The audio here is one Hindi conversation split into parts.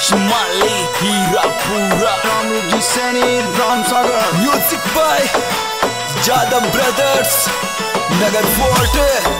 Heerapura, Ramesh, Saini, Sagar. music by Jhula brothers, nagar fort.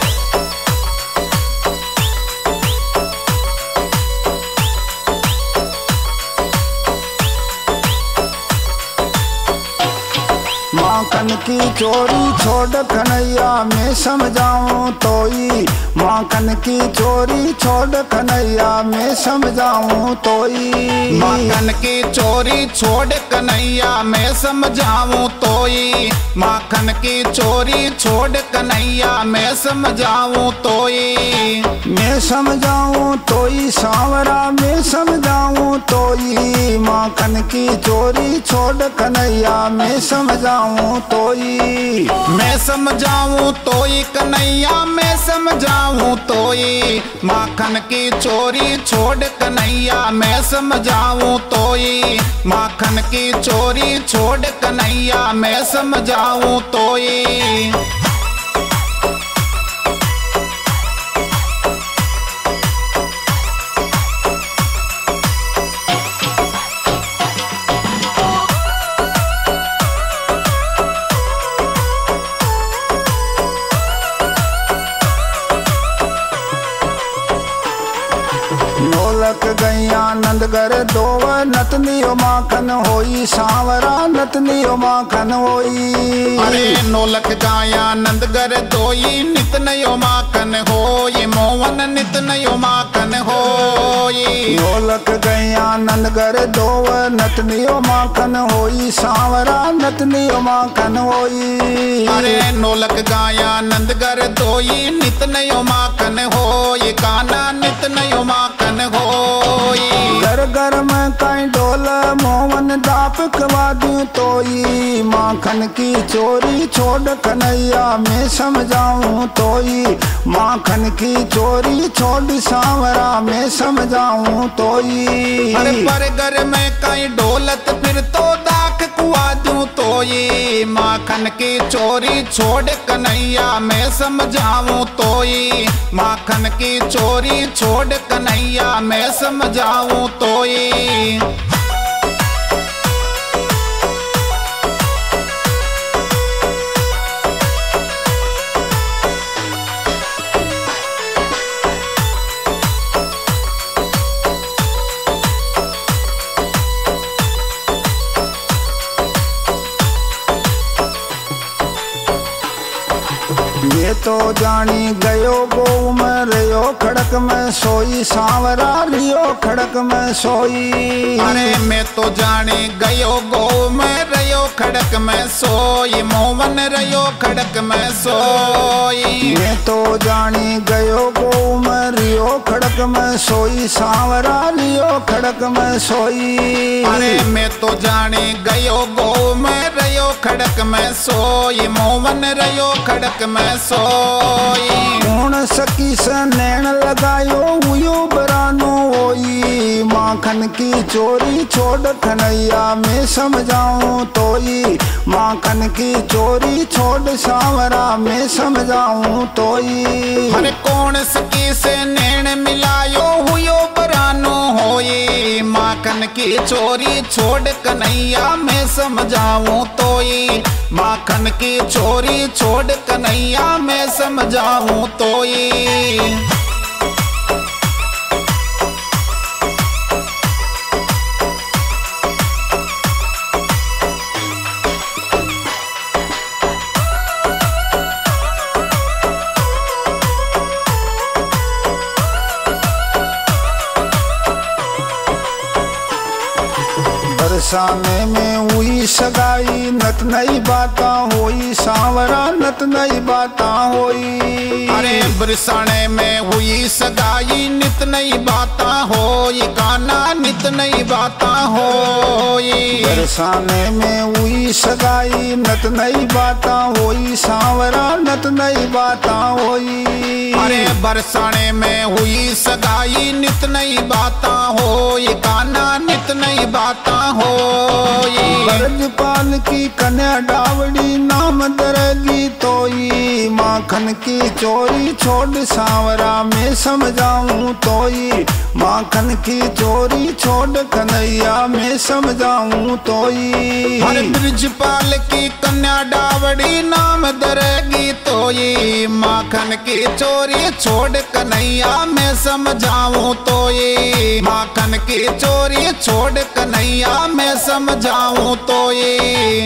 माखन की चोरी छोड़ कन्हैया मैं समझाऊं तोई। माखन की चोरी छोड़ कन्हैया मैं समझाऊं तोई। माखन की चोरी छोड़ कन्हैया मैं समझाऊं तोई। माखन की चोरी छोड़ कन्हैया मैं समझाऊं तोई। मैं समझाऊं तोई सांवरा मैं समझाऊं तोई। माखन की चोरी छोड़ कन्हैया मैं समझाऊं तोई। मैं समझाऊं तोई कन्हैया मैं समझाऊं तोई। माखन की चोरी छोड़ कन्हैया मैं समझाऊं तोई। माखन की चोरी छोड़ कन्हैया मैं समझाऊं तोई। ढोलक गैया नंदगर दोव नतनियो माखन होई सांवरा नतनियो माखन होई। अरे नोलक गाया नंदगर दोई नित नयो माखन होई। मोहन नित नयो माखन होई। ढोलक गैया नंदगर दोव नतनियो माखन होई सांवरा नतनियो माखन होई। अरे नोलक गाया नंदगर दोई नित नयो माखन होई। काना नित नयो माखन होई। घर घर में कई ढोल मोहन दाप कवा दूं तोई। माखन की चोरी छोड़ कन्हैया मैं समझाऊं तोई। माखन की चोरी छोड़ सांवरा मैं समझाऊं तोई। अरे पर घर में कई ढोलत फिर तो दाख कुआ दूं तोई। माखन की चोरी छोड़ कन्हैया मैं समझाऊं तोई। माखन की चोरी छोड़ कन्हैया मैं समझाऊं तोई। ये तो जानी गयो गो में रयो खड़क में सोई सांवरा रियो खड़क में सोई। अरे मैं तो जाने गयो गो में रयो खड़क में सोई। मोहन रयो खड़क में सोई। मैं तो जानी गयो गो में रियो खड़क में सोई सांवरा रियो खड़क में सोई। अरे मैं तो जाने गयो गो में रयो खड़क में सोई। मोहन रयो खड़क में सोई। कौन सकी से नैन लगायो हुयो बरानो होई। माखन की चोरी छोड़ कन्हैया मैं समझाऊं तोई। माखन की चोरी छोड़ सांवरा मैं समझाऊं तोई। अरे कौन सकी से नैन मिलायो हुयो बरानो होई। माखन की चोरी छोड़ कन्हैया मैं समझाऊं तोई। माखन की चोरी छोड़ कन्हैया मैं समझाऊं तोई। बरसाने में हुई सगाई नत नई बाता होई सांवरा नत नई बाता होई। अरे बरसाने में हुई सगाई नित नई बाता होई। काना नित नई बाता होई। बरसाने में हुई सगाई नत नई बाता होई सांवरा नत नई बाता होई। अरे बरसाने में हुई सगाई नित नई बाता होई। काना नित नई बाता होई। ब्रजपाल की कन्या डावड़ी नाम दरगी तोई। माँ माखन की चोरी छोड़ सांवरा मैं समझाऊं तोई, माखन की चोरी छोड़ कन्हैया मैं समझाऊं तोई। हर ब्रिजपाल की कन्या डावड़ी नाम दरेगी तोई, माखन की चोरी छोड़ कन्हैया मैं समझाऊं तोई, माखन की चोरी छोड़ कन्हैया मैं समझाऊं तोई।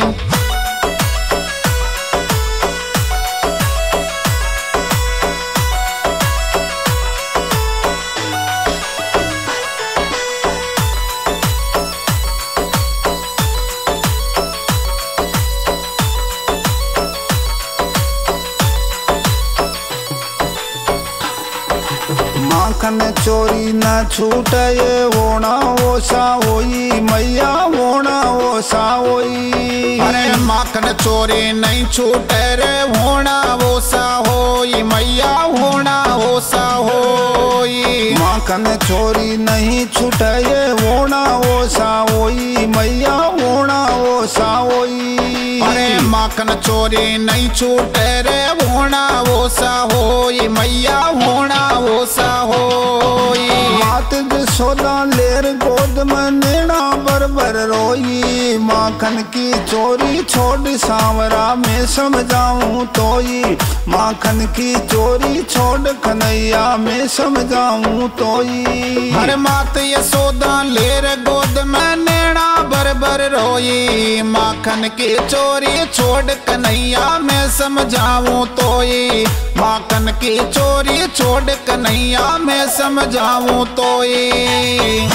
माखन चोरी न छूटे होना ओसा होई मैया होना ओसा होई। अरे माखन चोरी नहीं छूटे रे होना ओसा होई मैया होना ओसा होई। माखन चोरी नहीं छूटे होना ओसा होई मैया होना ओसा होई। अरे माखन चोरी नहीं छूटे रे होना ओसा होई मैया होना ओसा होई। मात जसोदा लेर गोद में नेना बरबर रोई, माखन की चोरी छोड़ सांवरा मैं समझाऊं तोई, माखन की चोरी छोड़ कन्हैया मैं समझाऊं तोई। हर मात यशोदा लेर गोद में नेना बरबर रोई, माखन की चोरी छोड़ कन्हैया मैं समझाऊं तोई, माखन की चोरी छोड़ कन्हैया मैं समझाऊं तोई।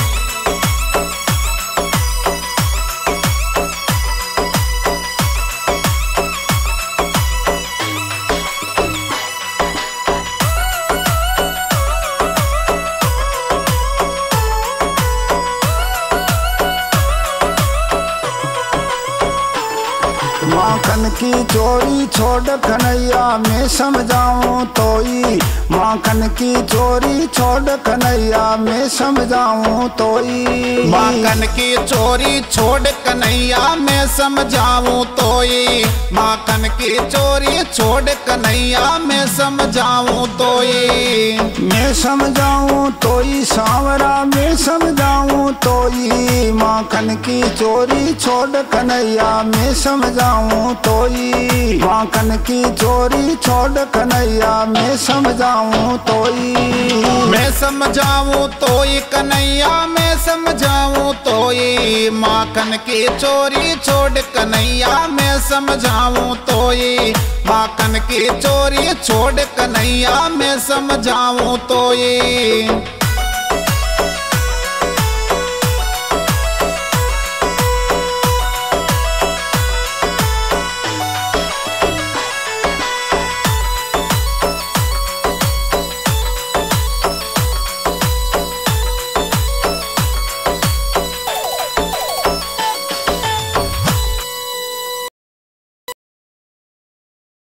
माखन की चोरी छोड़ कन्हैया मैं समझाऊं तोई, माखन की चोरी छोड़ कन्हैया मैं समझाऊं तोई। माखन की चोरी छोड़ कन्हैया मैं समझाऊं तोई, माखन की चोरी छोड़ कन्हैया मैं समझाऊं तोई। मैं समझाऊं तोई सांवरा मैं समझाऊं तोई, माखन की चोरी छोड़ कन्हैया मैं समझाऊं तोई, माखन की चोरी छोड़ कन्हैया मैं समझाऊं तोई। मैं समझाऊं तोई कन्हैया मैं समझाऊं तोई, माखन की चोरी छोड़ कन्हैया मैं समझाऊं तोई, माखन की चोरी छोड़ कन्हैया मैं समझाऊं तोई।